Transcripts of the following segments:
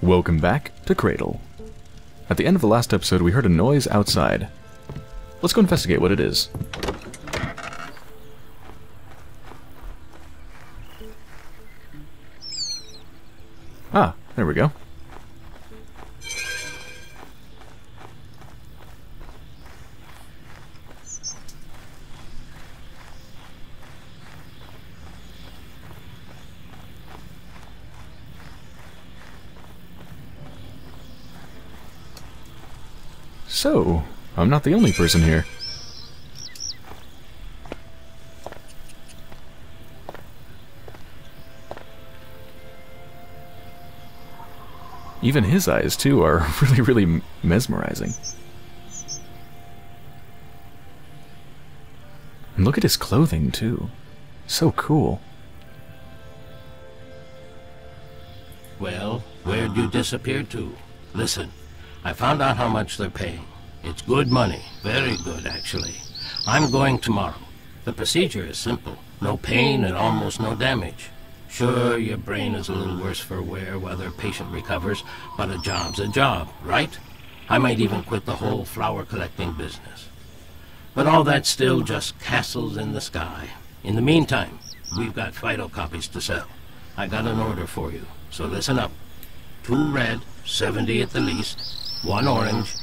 Welcome back to Cradle. At the end of the last episode, we heard a noise outside. Let's go investigate what it is. Ah, there we go. So, I'm not the only person here. Even his eyes, too, are really mesmerizing. And look at his clothing, too. So cool. Well, where'd you disappear to? Listen, I found out how much they're paying. It's good money. Very good, actually. I'm going tomorrow. The procedure is simple. No pain and almost no damage. Sure, your brain is a little worse for wear while the patient recovers, but a job's a job, right? I might even quit the whole flower collecting business. But all that's still just castles in the sky. In the meantime, we've got phytocopies to sell. I got an order for you, so listen up. 2 red, 70 at the least, 1 orange.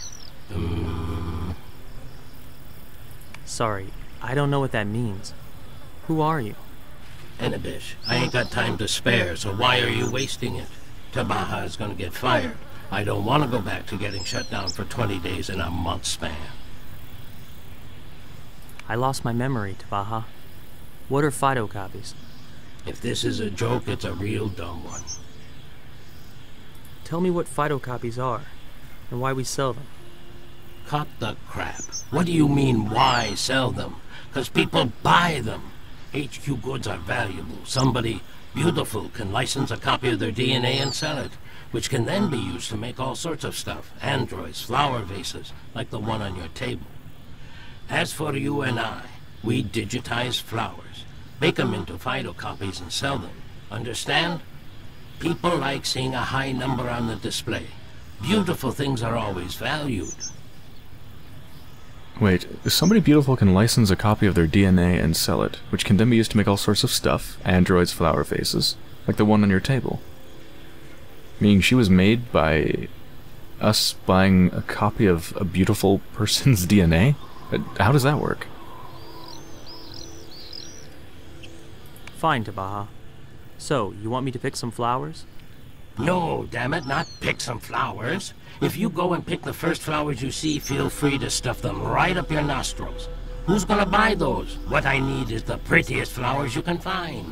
Sorry, I don't know what that means. Who are you? Enibish, I ain't got time to spare, so why are you wasting it? Tabaha is gonna get fired. I don't want to go back to getting shut down for 20 days in a month span. I lost my memory, Tabaha. What are phytocopies? If this is a joke, it's a real dumb one. Tell me what phytocopies are, and why we sell them. Cut the crap. What do you mean, why sell them? 'Cause people buy them. HQ goods are valuable. Somebody beautiful can license a copy of their DNA and sell it, which can then be used to make all sorts of stuff. Androids, flower vases, like the one on your table. As for you and I, we digitize flowers, make them into phytocopies and sell them. Understand? People like seeing a high number on the display. Beautiful things are always valued. Wait, somebody beautiful can license a copy of their DNA and sell it, which can then be used to make all sorts of stuff, androids, flower faces, like the one on your table. Meaning she was made by us buying a copy of a beautiful person's DNA? How does that work? Fine, Tabaha. So, you want me to pick some flowers? No, damn it, not pick some flowers. If you go and pick the first flowers you see, feel free to stuff them right up your nostrils. Who's gonna buy those? What I need is the prettiest flowers you can find.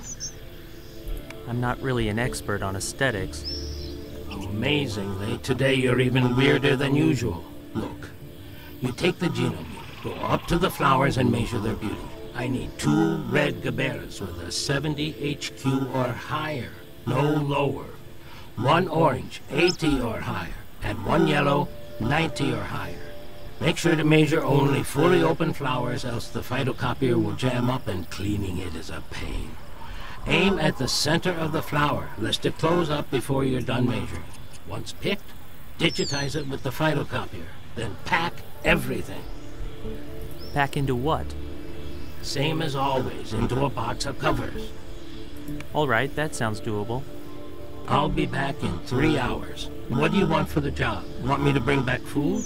I'm not really an expert on aesthetics. Amazingly, today you're even weirder than usual. Look, you take the genome, go up to the flowers and measure their beauty. I need 2 red gaberas with a 70 HQ or higher, no lower. 1 orange, 80 or higher, and 1 yellow, 90 or higher. Make sure to measure only fully open flowers, else the phytocopier will jam up and cleaning it is a pain. Aim at the center of the flower, lest it close up before you're done measuring. Once picked, digitize it with the phytocopier, then pack everything. Pack into what? Same as always, into a box of covers. Alright, that sounds doable. I'll be back in 3 hours. What do you want for the job? Want me to bring back food?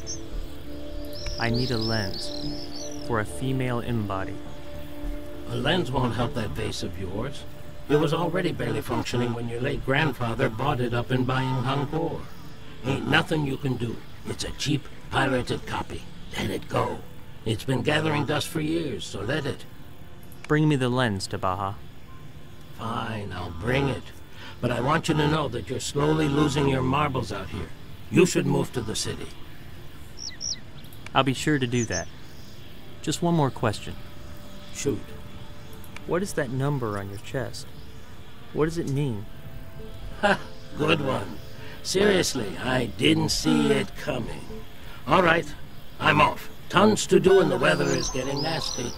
I need a lens for a female embody. A lens won't help that vase of yours. It was already barely functioning when your late grandfather bought it up in buying Hangor. Ain't nothing you can do. It's a cheap, pirated copy. Let it go. It's been gathering dust for years, so let it. Bring me the lens, Tabaha. Fine, I'll bring it. But I want you to know that you're slowly losing your marbles out here. You should move to the city. I'll be sure to do that. Just one more question. Shoot. What is that number on your chest? What does it mean? Ha! Good one. Seriously, I didn't see it coming. All right, I'm off. Tons to do and the weather is getting nasty.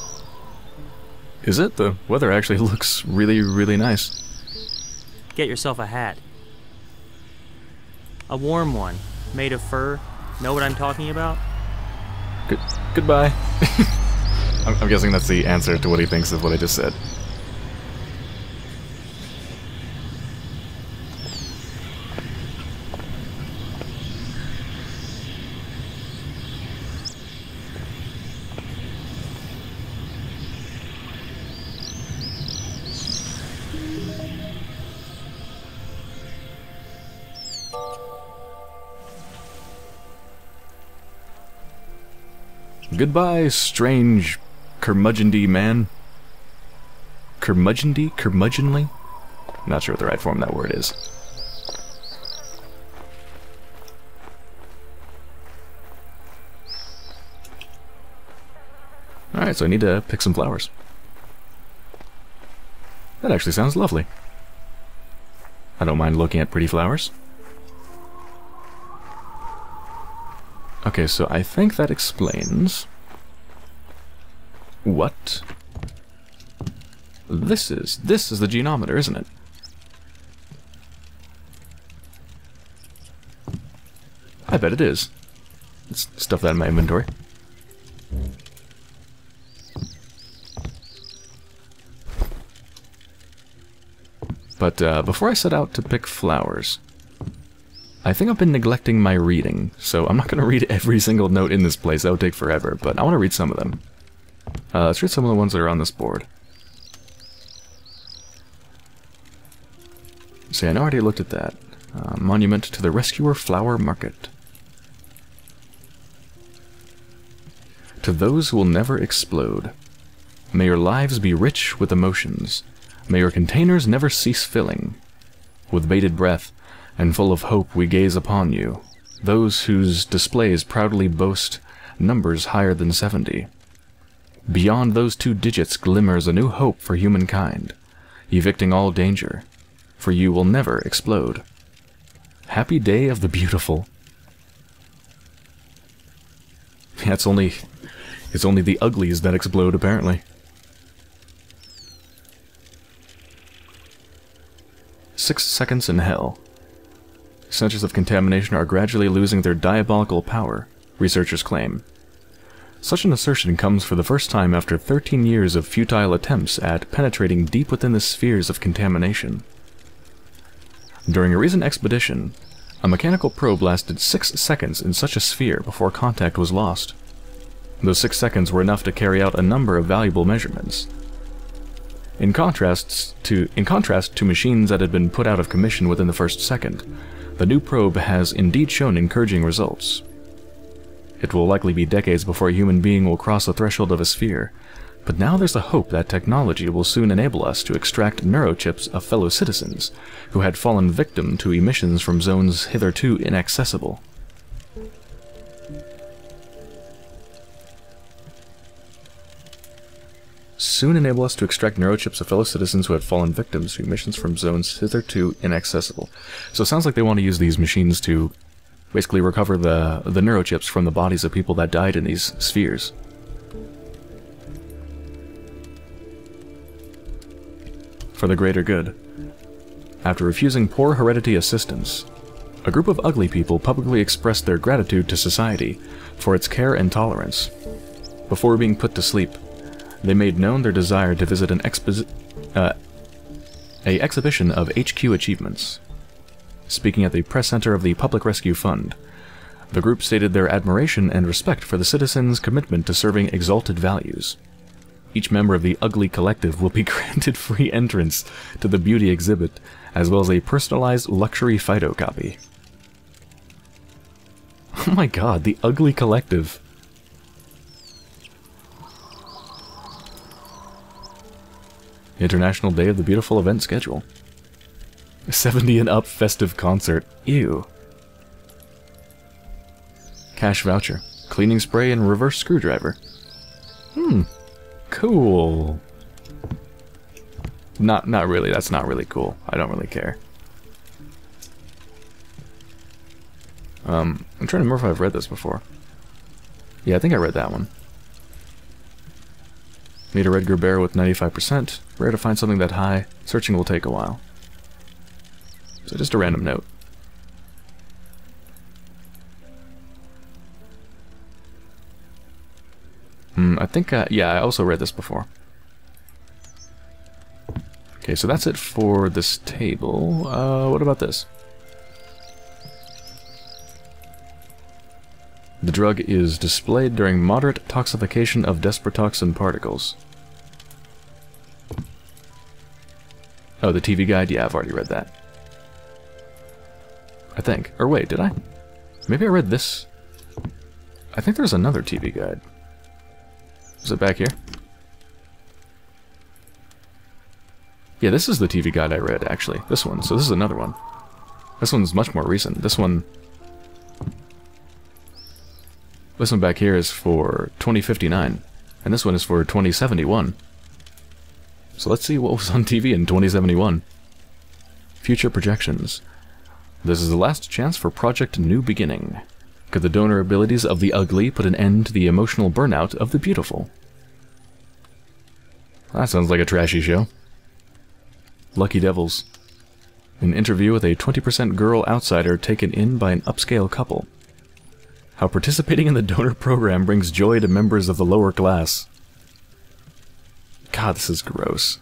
Is it? The weather actually looks really nice. Get yourself a hat. A warm one, made of fur. Know what I'm talking about? Goodbye. I'm guessing that's the answer to what he thinks of what I just said. Goodbye, strange curmudgeonly man. Curmudgeonly? Not sure what the right form of that word is. Alright, so I need to pick some flowers. That actually sounds lovely. I don't mind looking at pretty flowers. Okay, so I think that explains what this is. This is the genometer, isn't it? I bet it is. Let's stuff that in my inventory. But before I set out to pick flowers, I think I've been neglecting my reading, so I'm not going to read every single note in this place. That would take forever, but I want to read some of them. Let's read some of the ones that are on this board. See, I know I already looked at that. Monument to the Rescuer Flower Market. To those who will never explode, may your lives be rich with emotions. May your containers never cease filling. With bated breath and full of hope we gaze upon you, those whose displays proudly boast numbers higher than 70. Beyond those 2 digits glimmers a new hope for humankind, evicting all danger, for you will never explode. Happy day of the beautiful. Yeah, it's only the uglies that explode, apparently. 6 seconds in hell. Centers of contamination are gradually losing their diabolical power, researchers claim. Such an assertion comes for the first time after 13 years of futile attempts at penetrating deep within the spheres of contamination. During a recent expedition, a mechanical probe lasted 6 seconds in such a sphere before contact was lost. Those 6 seconds were enough to carry out a number of valuable measurements. In contrast to machines that had been put out of commission within the first second, the new probe has indeed shown encouraging results. It will likely be decades before a human being will cross the threshold of a sphere, but now there's a hope that technology will soon enable us to extract neurochips of fellow citizens who had fallen victim to emissions from zones hitherto inaccessible. Soon enable us to extract neurochips of fellow citizens who had fallen victims to emissions from zones hitherto inaccessible. So it sounds like they want to use these machines to basically recover the neurochips from the bodies of people that died in these spheres. For the greater good. After refusing poor heredity assistance, a group of ugly people publicly expressed their gratitude to society for its care and tolerance. Before being put to sleep, they made known their desire to visit an exhibition of HQ achievements. Speaking at the press center of the Public Rescue Fund, the group stated their admiration and respect for the citizens' commitment to serving exalted values. Each member of the Ugly Collective will be granted free entrance to the beauty exhibit, as well as a personalized luxury Fido copy. Oh my god, the Ugly Collective. International Day of the Beautiful event schedule. 70 and up festive concert. Ew. Cash voucher. Cleaning spray and reverse screwdriver. Cool. Not really. That's not really cool. I don't really care. I'm trying to remember if I've read this before. Yeah, I think I read that one. Need a red Gerber with 95%. Rare to find something that high. Searching will take a while. So just a random note. I think, yeah, I also read this before. Okay, so that's it for this table. What about this? The drug is displayed during moderate toxification of desperatoxin particles. Oh, the TV guide? Yeah, I've already read that. I think. Or wait, did I? Maybe I read this. I think there's another TV guide. Is it back here? Yeah, this is the TV guide I read, actually. This one. So this is another one. This one's much more recent. This one back here is for 2059. And this one is for 2071. So let's see what was on TV in 2071. Future projections. This is the last chance for Project New Beginning. Could the donor abilities of the ugly put an end to the emotional burnout of the beautiful? That sounds like a trashy show. Lucky Devils. An interview with a 20% girl outsider taken in by an upscale couple. How participating in the donor program brings joy to members of the lower class. God, this is gross.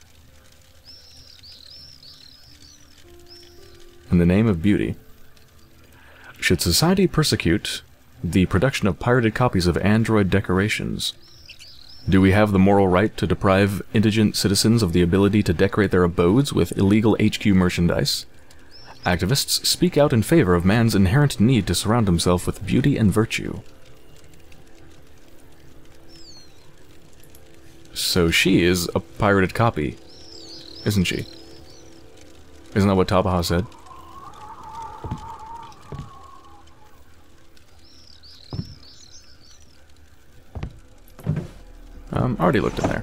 In the name of beauty. Should society persecute the production of pirated copies of Android decorations? Do we have the moral right to deprive indigent citizens of the ability to decorate their abodes with illegal HQ merchandise? Activists speak out in favor of man's inherent need to surround himself with beauty and virtue. So she is a pirated copy, isn't she? Isn't that what Tabaha said? Already looked in there.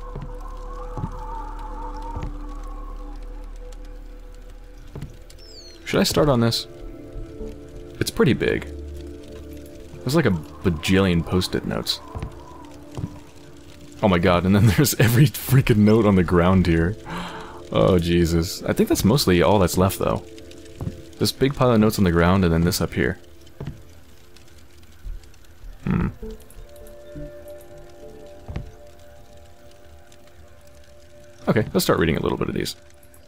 Should I start on this? It's pretty big. There's like a bajillion post-it notes. Oh my god, and then there's every freaking note on the ground here. Oh Jesus. I think that's mostly all that's left though. This big pile of notes on the ground and then this up here. Okay, let's start reading a little bit of these.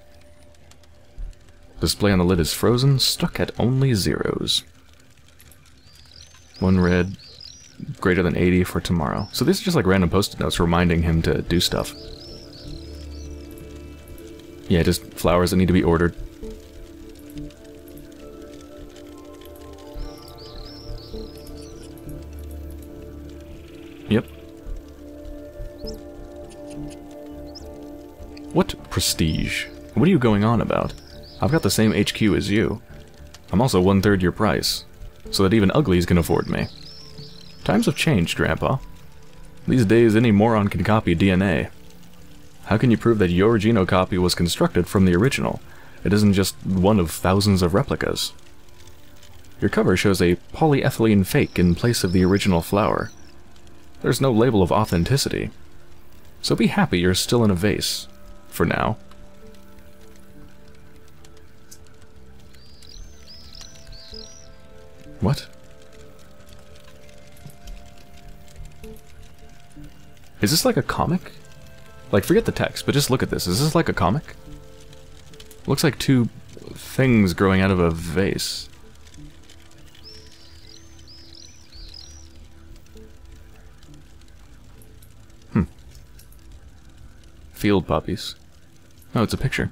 Display on the lid is frozen, stuck at only zeros. One red, greater than 80 for tomorrow. So these are just like random post-it notes reminding him to do stuff. Yeah, just flowers that need to be ordered. Yep. What prestige? What are you going on about? I've got the same HQ as you. I'm also 1/3 your price, so that even uglies can afford me. Times have changed, Grandpa. These days any moron can copy DNA. How can you prove that your genocopy was constructed from the original? It isn't just one of thousands of replicas. Your cover shows a polyethylene fake in place of the original flower. There's no label of authenticity. So be happy you're still in a vase. For now. What? Is this like a comic? Like, forget the text, but just look at this. Is this like a comic? Looks like two things growing out of a vase. Field poppies. Oh, it's a picture.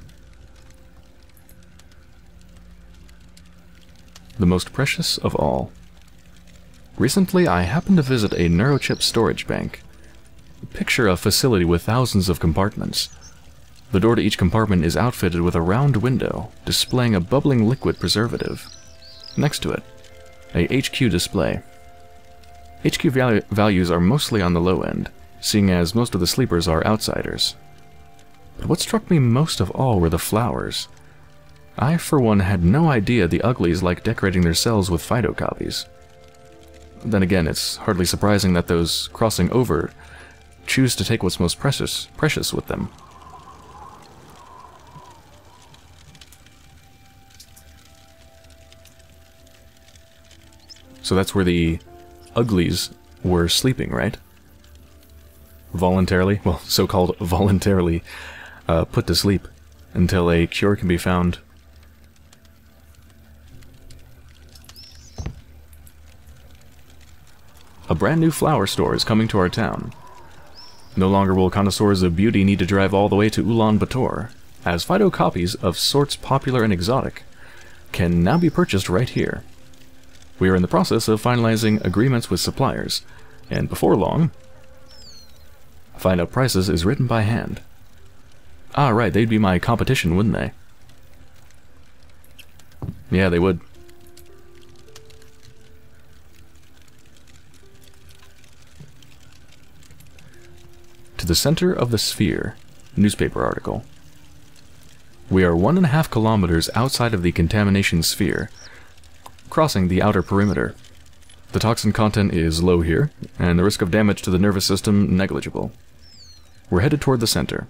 The most precious of all. Recently, I happened to visit a neurochip storage bank. Picture a facility with thousands of compartments. The door to each compartment is outfitted with a round window, displaying a bubbling liquid preservative. Next to it, a HQ display. HQ values are mostly on the low end, seeing as most of the sleepers are outsiders. But what struck me most of all were the flowers. I, for one, had no idea the uglies like decorating their cells with phytocopies. Then again, it's hardly surprising that those crossing over choose to take what's most precious with them. So that's where the uglies were sleeping, right? voluntarily, well, so-called voluntarily, put to sleep until a cure can be found. A brand new flower store is coming to our town. No longer will connoisseurs of beauty need to drive all the way to Ulaanbaatar, as phytocopies of sorts popular and exotic can now be purchased right here. We are in the process of finalizing agreements with suppliers, and before long, find out prices is written by hand. Ah, right, they'd be my competition, wouldn't they? Yeah, they would. To the center of the sphere. Newspaper article. We are 1.5 kilometers outside of the contamination sphere, crossing the outer perimeter. The toxin content is low here, and the risk of damage to the nervous system negligible. We're headed toward the center.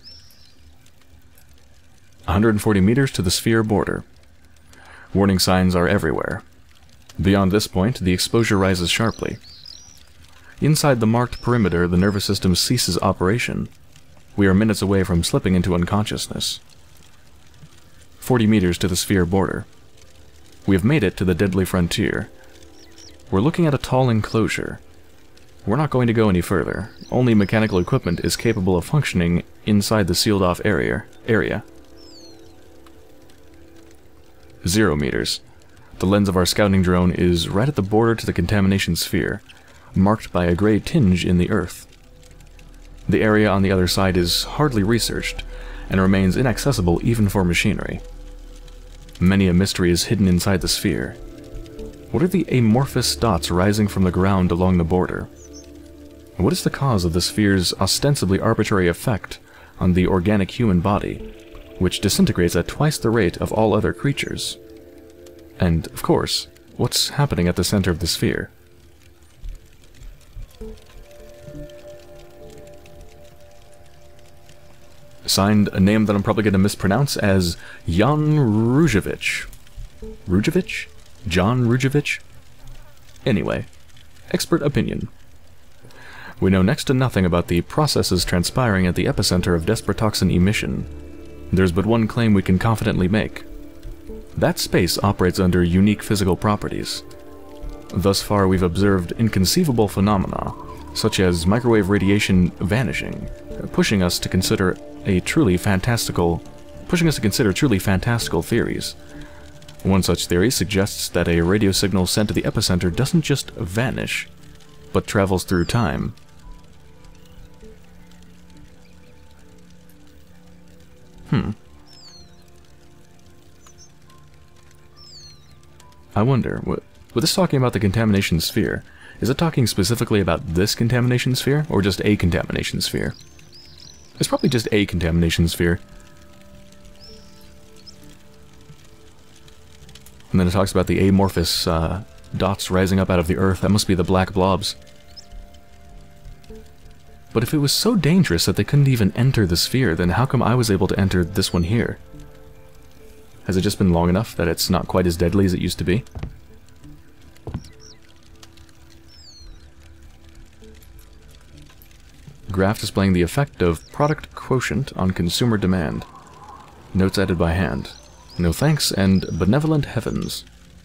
140 meters to the sphere border. Warning signs are everywhere. Beyond this point, the exposure rises sharply. Inside the marked perimeter, the nervous system ceases operation. We are minutes away from slipping into unconsciousness. 40 meters to the sphere border. We have made it to the deadly frontier. We're looking at a tall enclosure. We're not going to go any further. Only mechanical equipment is capable of functioning inside the sealed-off area. 0 meters. The lens of our scouting drone is right at the border to the contamination sphere, marked by a gray tinge in the earth. The area on the other side is hardly researched, and remains inaccessible even for machinery. Many a mystery is hidden inside the sphere. What are the amorphous dots rising from the ground along the border? What is the cause of the sphere's ostensibly arbitrary effect on the organic human body, which disintegrates at twice the rate of all other creatures? And, of course, what's happening at the center of the sphere? Signed, a name that I'm probably going to mispronounce as Jan Rujevic. Rujevic? John Rujevic? Anyway, expert opinion. We know next to nothing about the processes transpiring at the epicenter of desperatoxin emission. There's but one claim we can confidently make. That space operates under unique physical properties. Thus far we've observed inconceivable phenomena, such as microwave radiation vanishing, pushing us to consider truly fantastical theories. One such theory suggests that a radio signal sent to the epicenter doesn't just vanish, but travels through time. I wonder, with this talking about the contamination sphere, is it talking specifically about this contamination sphere, or just a contamination sphere? It's probably just a contamination sphere. And then it talks about the amorphous dots rising up out of the earth. That must be the black blobs. But if it was so dangerous that they couldn't even enter the sphere, then how come I was able to enter this one here? Has it just been long enough that it's not quite as deadly as it used to be? Graph displaying the effect of product quotient on consumer demand. Notes added by hand. No thanks, and benevolent heavens.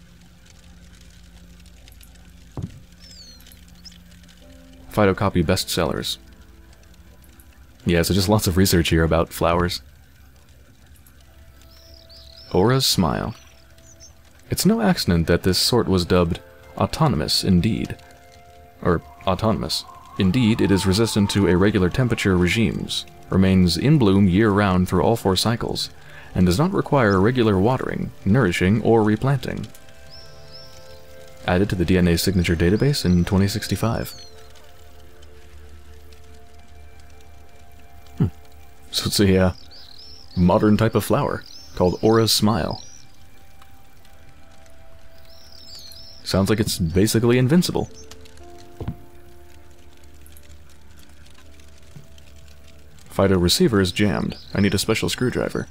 Phytocopy bestsellers. Yeah, so just lots of research here about flowers. Aura's smile. It's no accident that this sort was dubbed autonomous indeed. Or autonomous. Indeed, it is resistant to irregular temperature regimes, remains in bloom year-round through all 4 cycles, and does not require regular watering, nourishing, or replanting. Added to the DNA signature database in 2065. So it's a modern type of flower called Aura's Smile. Sounds like it's basically invincible. Phyto receiver is jammed. I need a special screwdriver.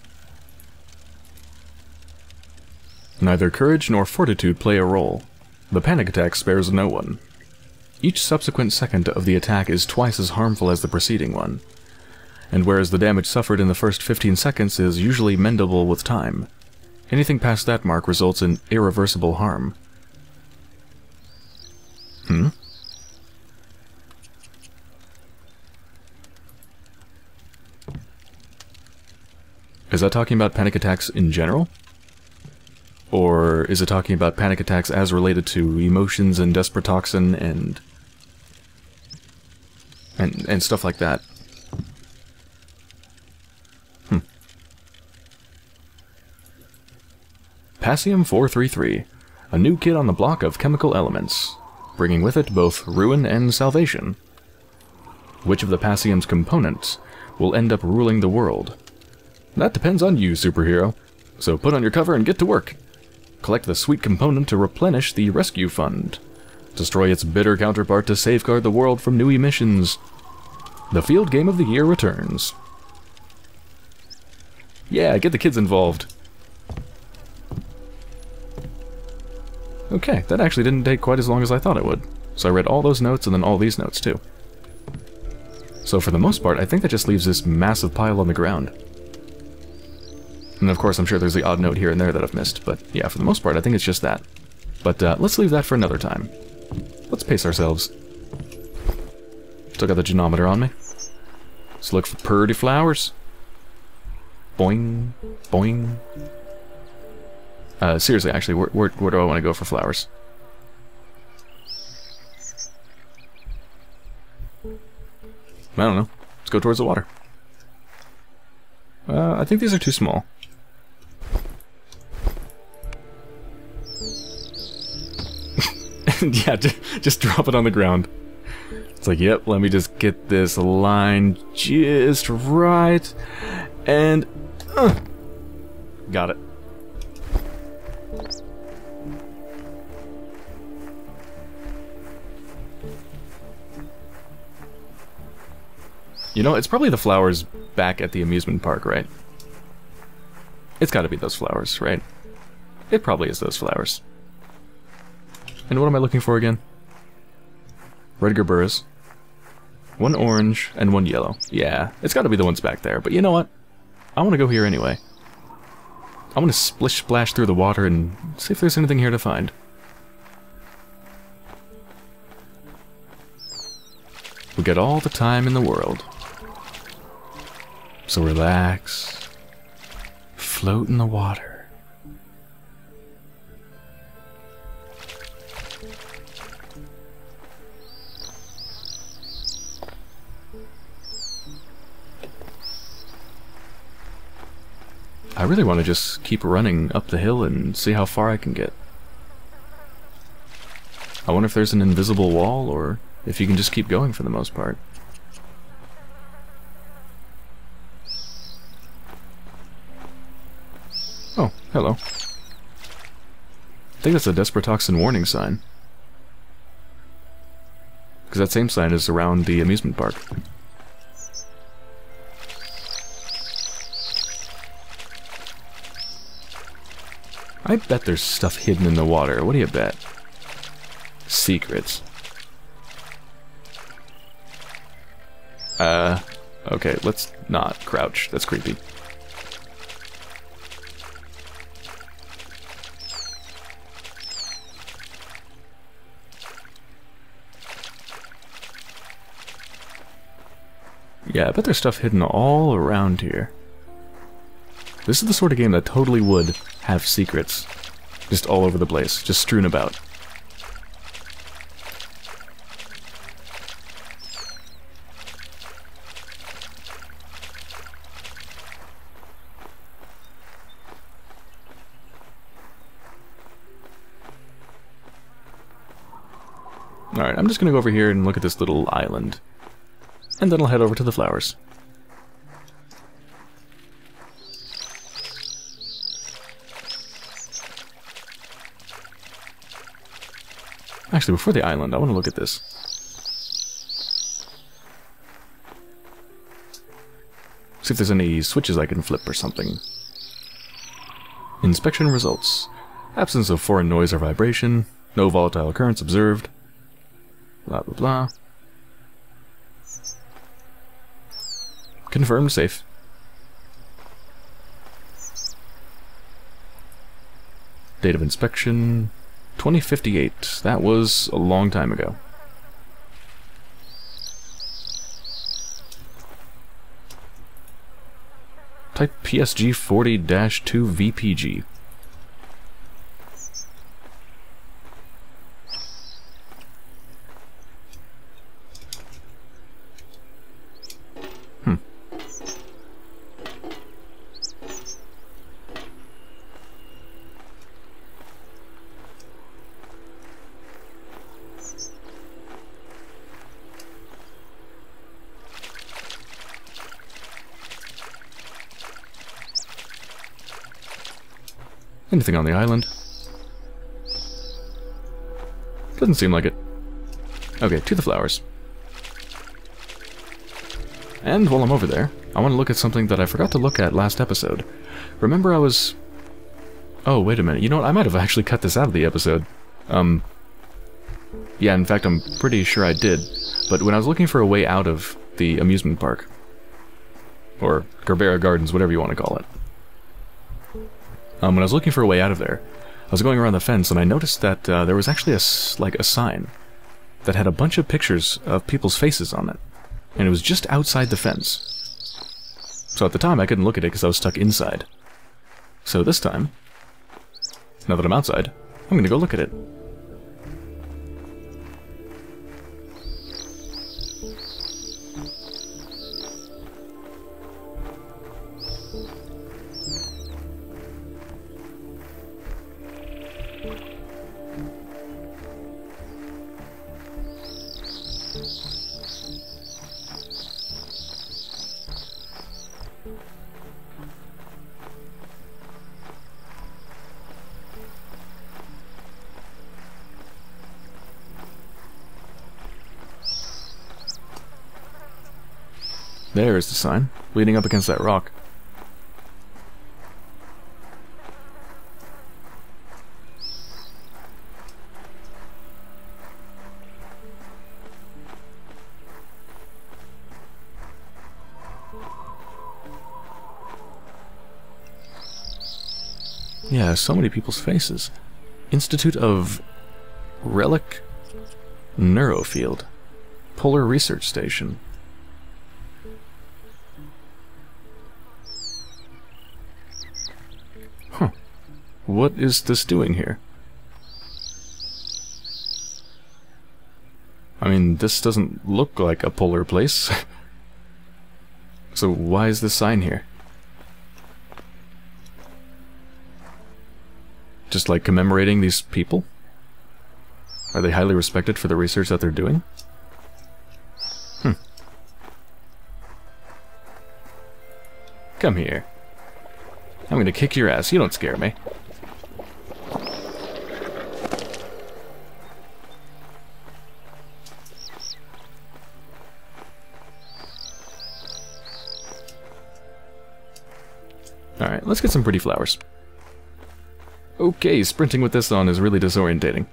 Neither courage nor fortitude play a role. The panic attack spares no one. Each subsequent second of the attack is twice as harmful as the preceding one, and whereas the damage suffered in the first 15 seconds is usually mendable with time, anything past that mark results in irreversible harm. Is that talking about panic attacks in general? Or is it talking about panic attacks as related to emotions and desperatoxin and stuff like that? Passium 433, a new kid on the block of chemical elements, bringing with it both ruin and salvation. Which of the Passium's components will end up ruling the world? That depends on you, superhero. So put on your cover and get to work. Collect the sweet component to replenish the rescue fund. Destroy its bitter counterpart to safeguard the world from new emissions. The field game of the year returns. Yeah, get the kids involved. Okay, that actually didn't take quite as long as I thought it would. So I read all those notes and then all these notes too. So for the most part, I think that just leaves this massive pile on the ground. And of course, I'm sure there's the odd note here and there that I've missed, but yeah, for the most part, I think it's just that. But let's leave that for another time. Let's pace ourselves. Still got the genometer on me. Let's look for purty flowers. Boing, boing. Seriously, actually, where do I want to go for flowers? I don't know. Let's go towards the water. I think these are too small. Yeah, just drop it on the ground. It's like, yep, let me just get this line just right. And... got it. You know, it's probably the flowers back at the amusement park, right? It's gotta be those flowers, right? It probably is those flowers. And what am I looking for again? Red gerberas. One orange and one yellow. Yeah, it's gotta be the ones back there. But you know what? I want to go here anyway. I want to splish splash through the water and see if there's anything here to find. We got all the time in the world. So relax. Float in the water. I really want to just keep running up the hill and see how far I can get. I wonder if there's an invisible wall, or if you can just keep going for the most part. Oh, hello. I think that's a desperatoxin warning sign. Because that same sign is around the amusement park. I bet there's stuff hidden in the water. What do you bet? Secrets. Okay, let's not crouch. That's creepy. Yeah, I bet there's stuff hidden all around here. This is the sort of game that totally would have secrets. Just all over the place, just strewn about. Alright, I'm just gonna go over here and look at this little island. And then I'll head over to the flowers. Actually, before the island, I want to look at this. See if there's any switches I can flip or something. Inspection results. Absence of foreign noise or vibration. No volatile occurrence observed. Blah, blah, blah. Confirmed safe. Date of inspection, 2058. That was a long time ago. Type PSG 40-2 VPG. Anything on the island? Doesn't seem like it. Okay, to the flowers. And while I'm over there, I want to look at something that I forgot to look at last episode. Remember I was... Oh, wait a minute. You know what? I might have actually cut this out of the episode. Yeah, in fact, I'm pretty sure I did. But when I was looking for a way out of the amusement park, or Gerbera Gardens, whatever you want to call it, when I was looking for a way out of there, I was going around the fence and I noticed that there was actually a sign that had a bunch of pictures of people's faces on it. And it was just outside the fence. So at the time I couldn't look at it because I was stuck inside. So this time, now that I'm outside, I'm going to go look at it. There's the sign, leaning up against that rock. Yeah, so many people's faces. Institute of Relic Neurofield. Polar Research Station. Huh. What is this doing here? I mean, this doesn't look like a polar place. So why is this sign here? Just like commemorating these people? Are they highly respected for the research that they're doing? Come here. I'm gonna kick your ass. You don't scare me. Alright, let's get some pretty flowers. Okay, sprinting with this on is really disorientating.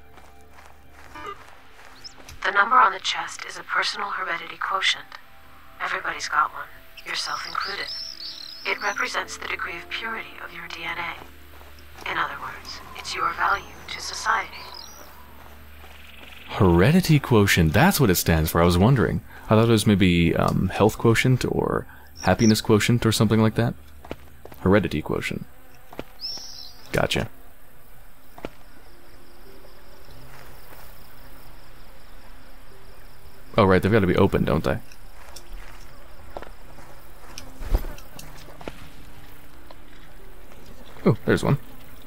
The number on the chest is a personal heredity quotient. Everybody's got one, yourself included. It represents the degree of purity of your DNA. In other words, it's your value to society. Heredity quotient, that's what it stands for. I was wondering. I thought it was maybe health quotient or happiness quotient or something like that. Heredity quotient. Gotcha. Oh right, they've got to be open, don't they? Oh, there's one.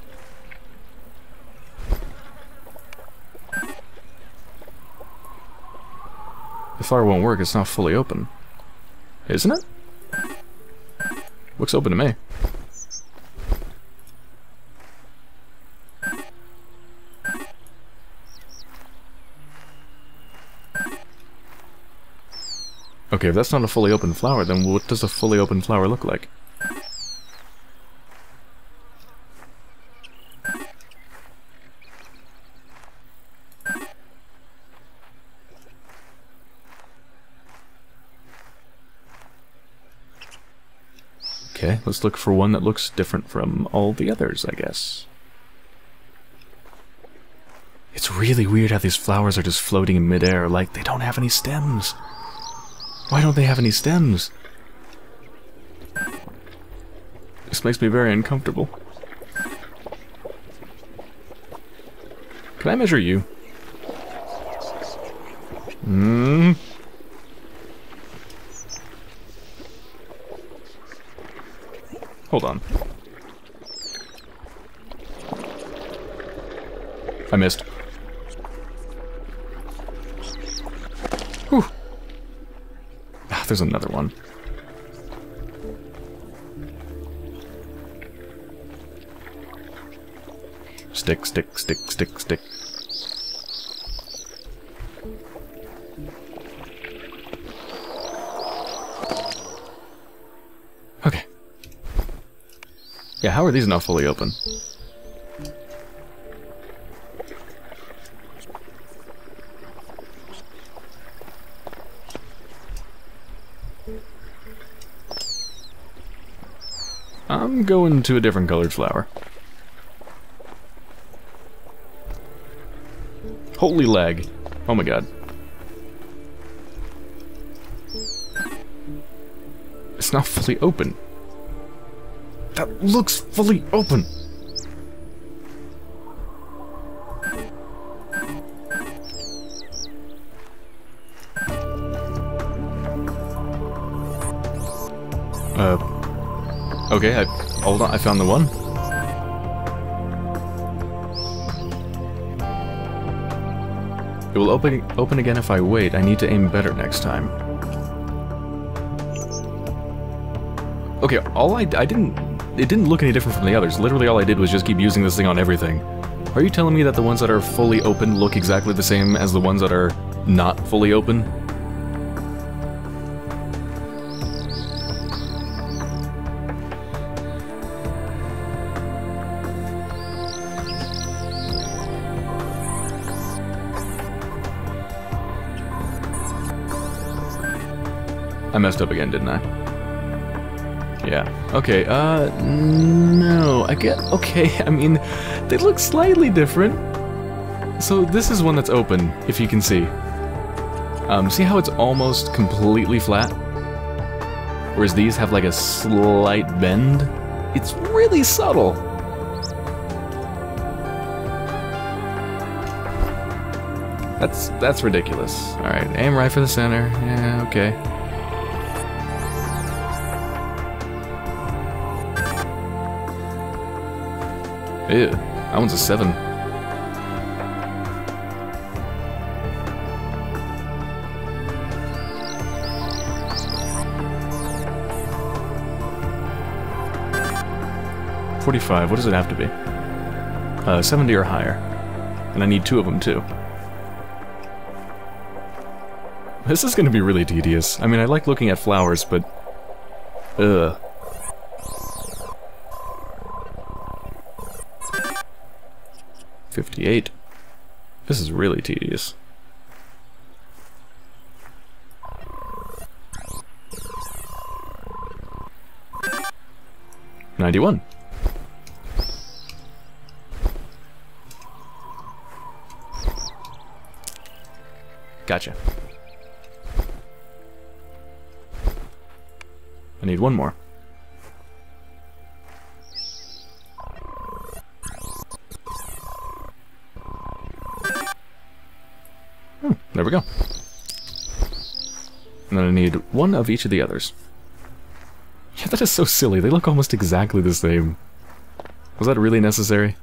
The flower won't work, it's not fully open. Isn't it? Looks open to me. Okay, if that's not a fully open flower, then what does a fully open flower look like? Okay, let's look for one that looks different from all the others, I guess. It's really weird how these flowers are just floating in midair, like they don't have any stems. Why don't they have any stems? This makes me very uncomfortable. Can I measure you? Hold on. I missed. Whew. Ah, there's another one. Stick, stick, stick, stick, stick. Okay. Yeah, how are these not fully open? I'm going to a different colored flower. Holy lag. Oh my god. It's not fully open. That looks fully open. Okay, hold on, I found the one. It will open again if I wait. I need to aim better next time. Okay, it didn't look any different from the others. Literally all I did was just keep using this thing on everything. Are you telling me that the ones that are fully open look exactly the same as the ones that are not fully open? I messed up again, didn't I? Yeah. Okay, no. Okay, I mean, they look slightly different. So this is one that's open, if you can see. See how it's almost completely flat? Whereas these have like a slight bend? It's really subtle. That's ridiculous. Alright, aim right for the center. Yeah, okay. Ew, that one's a 7. $45, what does it have to be? 70 or higher. And I need 2 of them too. This is gonna be really tedious. I mean, I like looking at flowers, but... Ugh. $58. This is really tedious. $91. Gotcha. I need one more. There we go. And then I need one of each of the others. Yeah, that is so silly. They look almost exactly the same. Was that really necessary?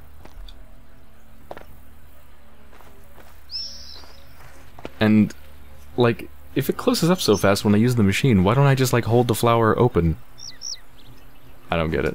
And, like, if it closes up so fast when I use the machine, why don't I just, like, hold the flower open? I don't get it.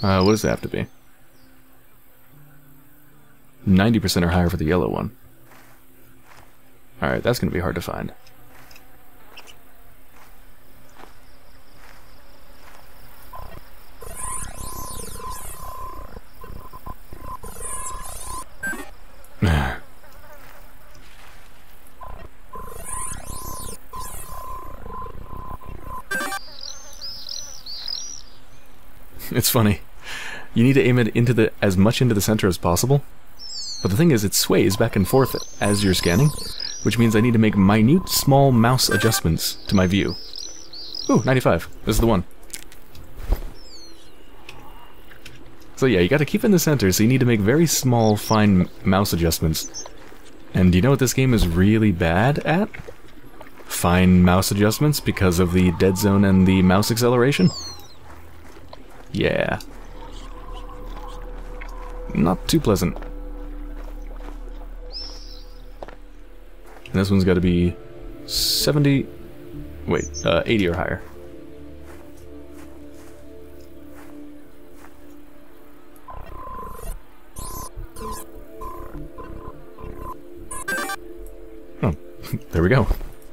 What does it have to be? 90% or higher for the yellow one. Alright, that's going to be hard to find. It's funny. You need to aim it into as much into the center as possible. But the thing is, it sways back and forth as you're scanning, which means I need to make minute, small mouse adjustments to my view. Ooh, 95. This is the one. So yeah, you gotta keep it in the center, so you need to make very small, fine mouse adjustments. And do you know what this game is really bad at? Fine mouse adjustments because of the dead zone and the mouse acceleration? Yeah. Not too pleasant. And this one's got to be 70... Wait, 80 or higher. Oh, there we go.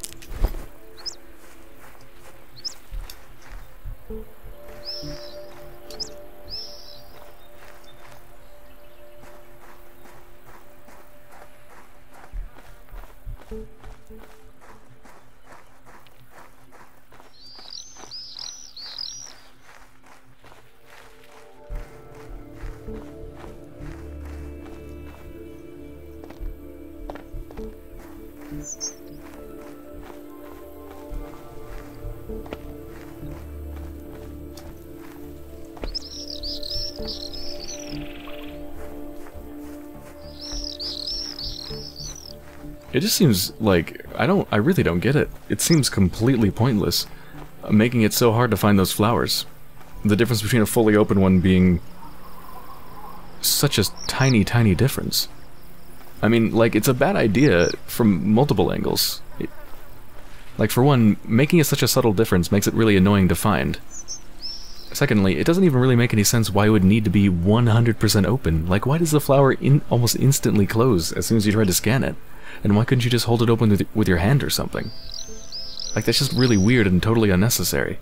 It just seems like, I really don't get it. It seems completely pointless, making it so hard to find those flowers. The difference between a fully open one being such a tiny, tiny difference. I mean, like, it's a bad idea from multiple angles. Like, for one, making it such a subtle difference makes it really annoying to find. Secondly, it doesn't even really make any sense why it would need to be 100% open. Like, why does the flower almost instantly close as soon as you try to scan it? And why couldn't you just hold it open with your hand or something? Like, that's just really weird and totally unnecessary.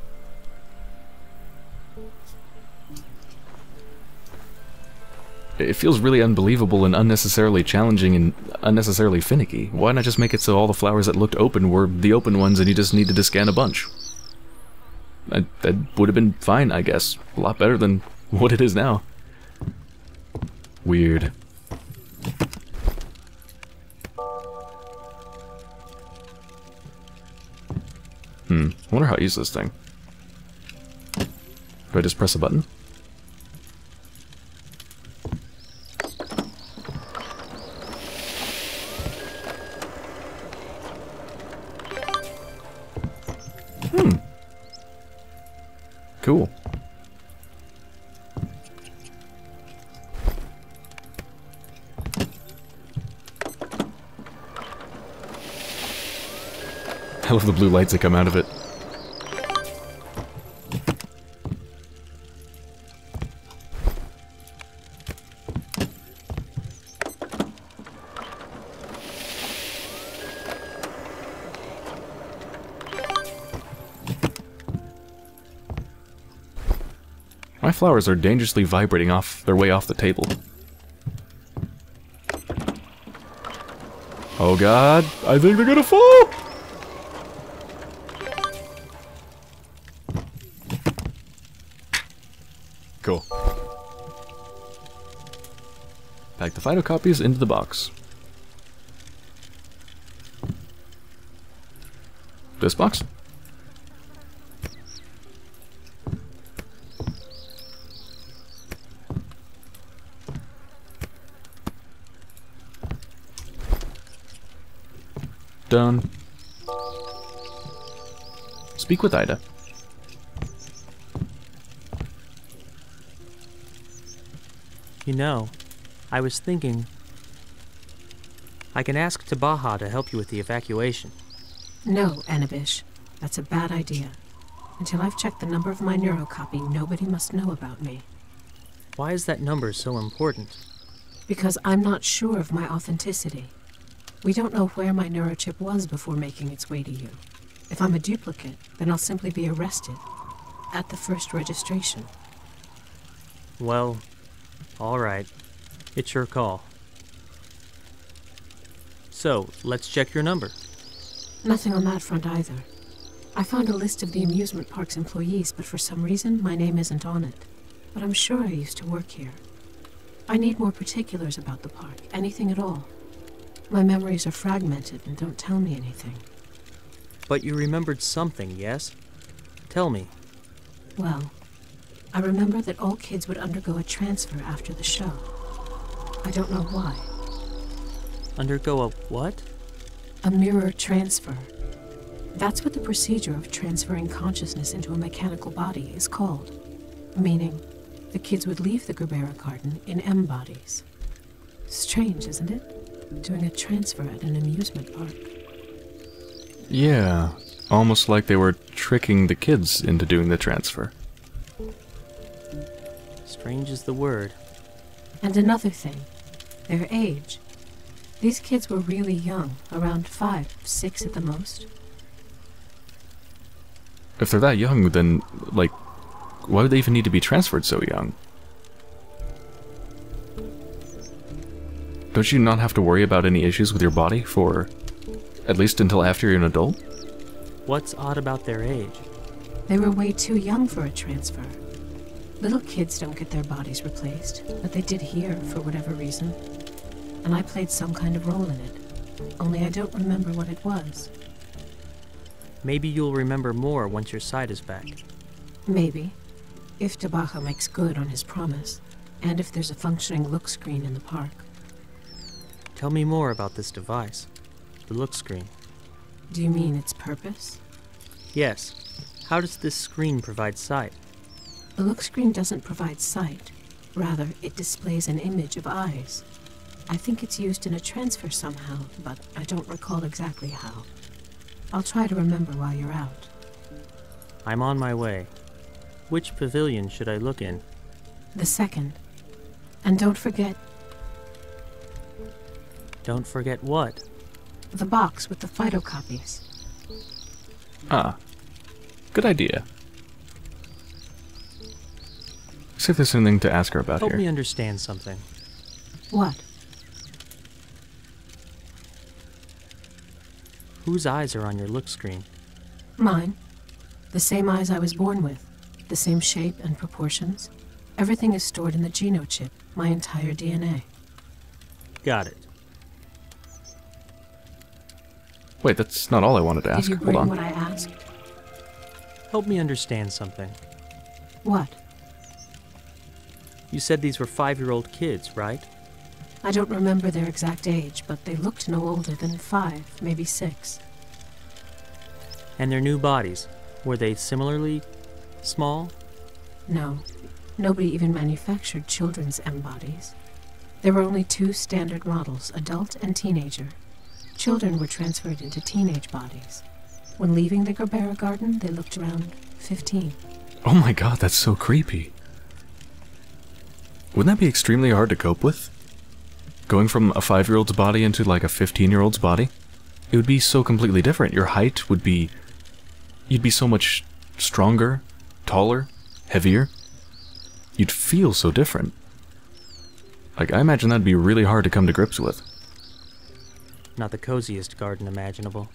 It feels really unbelievable and unnecessarily challenging and unnecessarily finicky. Why not just make it so all the flowers that looked open were the open ones and you just needed to scan a bunch? That would have been fine, I guess. A lot better than what it is now. Weird. I wonder how to use this thing. Do I just press a button? Cool. I love the blue lights that come out of it. My flowers are dangerously vibrating off their way off the table. Oh god, I think they're gonna fall! Cool. Pack the phytocopies into the box. This box? Done. Speak with Ida. You know, I was thinking I can ask Tabaha to help you with the evacuation. No, Anabish. That's a bad idea. Until I've checked the number of my neurocopy, nobody must know about me. Why is that number so important? Because I'm not sure of my authenticity. We don't know where my neurochip was before making its way to you. If I'm a duplicate, then I'll simply be arrested at the first registration. Well, all right. It's your call. So, let's check your number. Nothing on that front either. I found a list of the amusement park's employees, but for some reason, my name isn't on it. But I'm sure I used to work here. I need more particulars about the park, anything at all. My memories are fragmented and don't tell me anything. But you remembered something, yes? Tell me. Well, I remember that all kids would undergo a transfer after the show. I don't know why. Undergo a what? A mirror transfer. That's what the procedure of transferring consciousness into a mechanical body is called. Meaning, the kids would leave the Gerbera garden in M bodies. Strange, isn't it? Doing a transfer at an amusement park. Yeah, almost like they were tricking the kids into doing the transfer. Strange is the word. And another thing, their age. These kids were really young, around 5, 6 at the most. If they're that young, then, like, why would they even need to be transferred so young? Don't you not have to worry about any issues with your body for at least until after you're an adult? What's odd about their age? They were way too young for a transfer. Little kids don't get their bodies replaced, but they did here for whatever reason. And I played some kind of role in it. Only I don't remember what it was. Maybe you'll remember more once your sight is back. Maybe. If Tabaha makes good on his promise. And if there's a functioning look screen in the park. Tell me more about this device. The look screen. Do you mean its purpose? Yes. How does this screen provide sight? The look screen doesn't provide sight. Rather, it displays an image of eyes. I think it's used in a transfer somehow, but I don't recall exactly how. I'll try to remember while you're out. I'm on my way. Which pavilion should I look in? The second. And don't forget... Don't forget what? The box with the phytocopies. Ah. Good idea. See if there's anything to ask her about Help here. me understand something. What? Whose eyes are on your look screen? Mine. The same eyes I was born with. The same shape and proportions. Everything is stored in the genochip, my entire DNA. Got it. Wait, that's not all I wanted to ask. Did you Hold bring on. what I asked? Help me understand something. What? You said these were 5-year-old kids, right? I don't remember their exact age, but they looked no older than 5, maybe 6. And their new bodies, were they similarly small? No, nobody even manufactured children's M bodies. There were only 2 standard models, adult and teenager. Children were transferred into teenage bodies. When leaving the Gerbera garden, they looked around 15. Oh my god, that's so creepy. Wouldn't that be extremely hard to cope with? Going from a 5-year-old's body into like a 15-year-old's body? It would be so completely different. Your height would be... You'd be so much stronger, taller, heavier. You'd feel so different. Like, I imagine that'd be really hard to come to grips with. Not the coziest garden imaginable.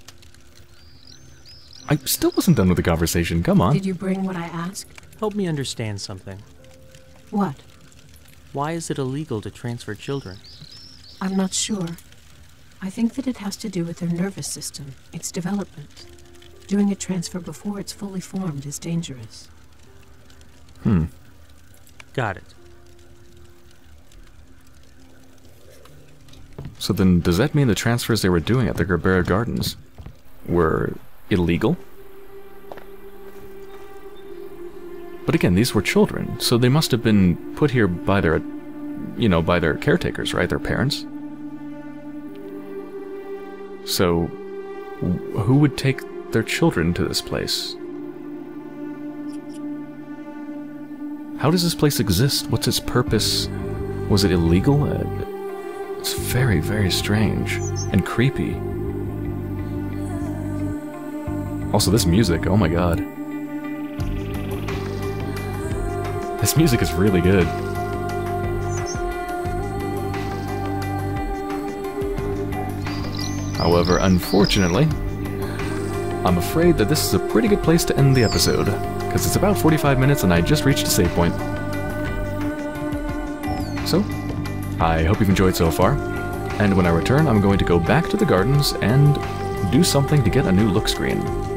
I still wasn't done with the conversation, come on. Did you bring what I asked? Help me understand something. What? Why is it illegal to transfer children? I'm not sure. I think that it has to do with their nervous system, its development. Doing a transfer before it's fully formed is dangerous. Got it. So then, does that mean the transfers they were doing at the Gerbera Gardens were illegal? But again, these were children, so they must have been put here by their, by their caretakers, right? Their parents? So, who would take their children to this place? How does this place exist? What's its purpose? Was it illegal? It's very, very strange and creepy. Also, this music, oh my god. This music is really good. However, unfortunately, I'm afraid that this is a pretty good place to end the episode, because it's about 45 minutes and I just reached a save point. So, I hope you've enjoyed so far, and when I return I'm going to go back to the gardens and do something to get a new look screen.